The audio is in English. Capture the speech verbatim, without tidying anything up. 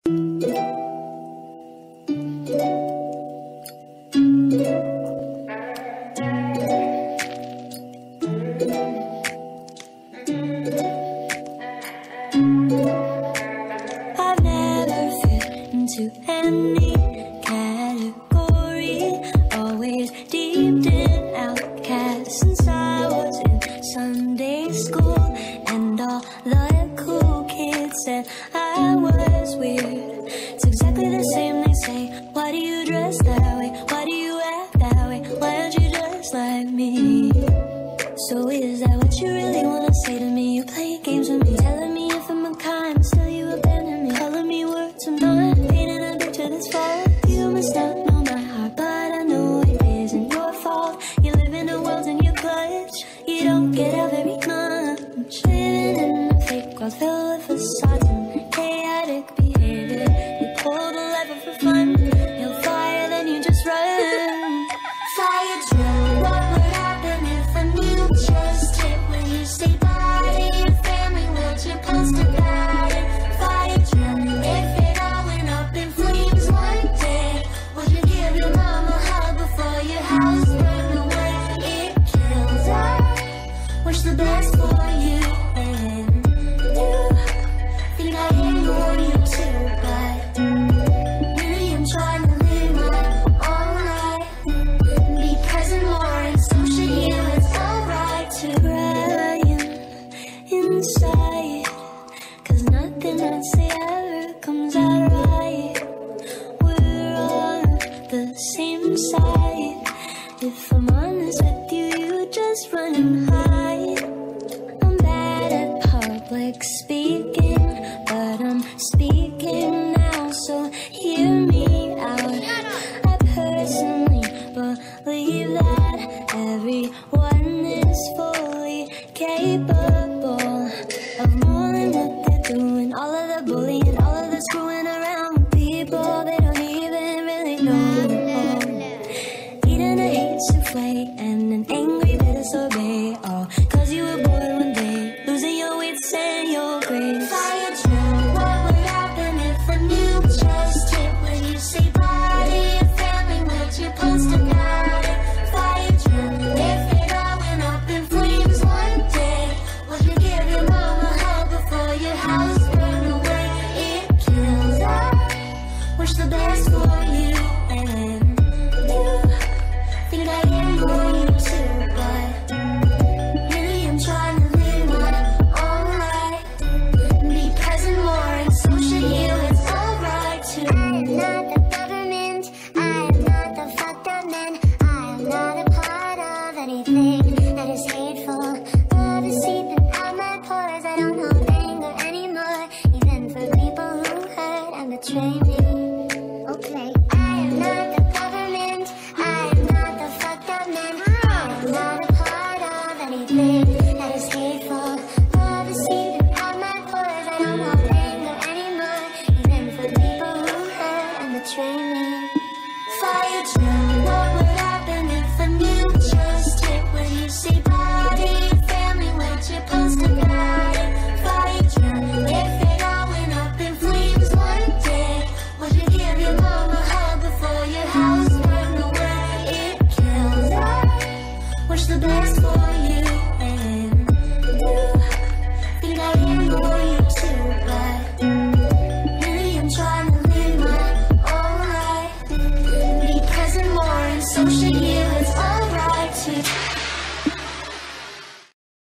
I've never fit into any category, always deep in outcast since I was in Sunday school, and all the cool kids said I was weird. It's exactly the same, they say, why do you dress that way? Why do you act that way? Why aren't you just like me? So is that what you really wanna say to me? You play games with me, telling me if I'm unkind, still you abandon me, calling me words I'm not, painting a picture that's false. You must not know my heart, but I know it isn't your fault. You live in a world in your clutch, you don't get out very much. Living in a fake world filled with facades and chaotic behavior. You pull the lever for fun, you'll fire, then you just run. Fire drill, what would happen if a new just hit? Will you stay by your family? Would you post about it? Fire drill, if it all went up in flames one day, would you give your mom a hug before your house burned away? It kills her, wish the best for you, and you think I ignore you too, but really I'm trying to live my own life, be present more, and so should you. It's alright to crying inside, cause nothing I say ever comes out right. We're on the same side. If I'm honest with you, you just run and hide. I'm bad at public speaking, but I'm speaking now, so hear me out. I personally believe that everyone is fully capable of more than what they're doing. All of the bullying, all of the screwing around with people they don't even really know. Eating a hate souffle and an angry bit of sorbet, all cause you were bored one day, losing your wits and your grace. Fire drill, what would happen if a nuke just hit? Will you say bye to your family? Would you post about it? Fire drill, if it all went up in flames one day, would you give your mom a hug before your house burned away? It kills her, wish the best for you, and you think I ignore you too, but really I'm trying to live my own life, be present more, and so should you. It's alright to. I am not the government, I am not the fucked up man, I am not a part of anything that is hateful. Love is seeping out my pores, I don't hold anger anymore, even for people who hurt and betray